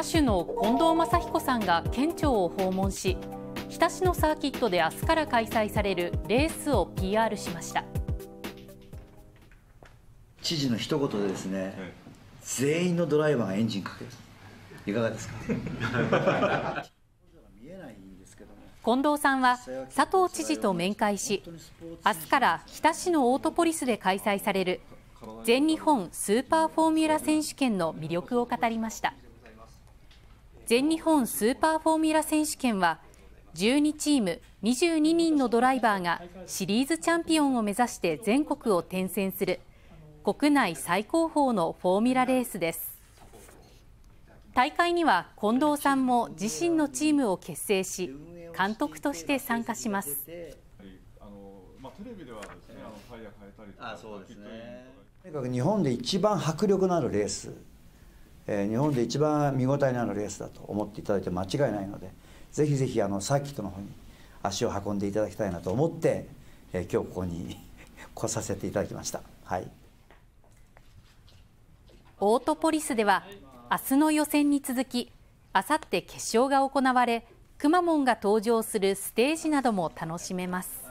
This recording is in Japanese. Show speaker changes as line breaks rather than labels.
歌手の近藤真彦さんが県庁を訪問し、日田市のサーキットで明日から開催されるレースを PR しました。
知事の一言でですね、全員のドライバーがエンジンかける。いかがですか。
近藤さんは佐藤知事と面会し、明日から日田市のオートポリスで開催される全日本スーパーフォーミュラ選手権の魅力を語りました。全日本スーパーフォーミュラ選手権は12チーム22人のドライバーがシリーズチャンピオンを目指して全国を転戦する国内最高峰のフォーミュラレースです。大会には近藤さんも自身のチームを結成し、監督として参加します。
とにかく日本で一番迫力のあるレース、日本で一番見応えのあるレースだと思っていただいて間違いないので、ぜひぜひサーキットの方に足を運んでいただきたいなと思って、今日ここに来させていただきました。はい。
オートポリスでは明日の予選に続き、あさって決勝が行われ、くまモンが登場するステージなども楽しめます。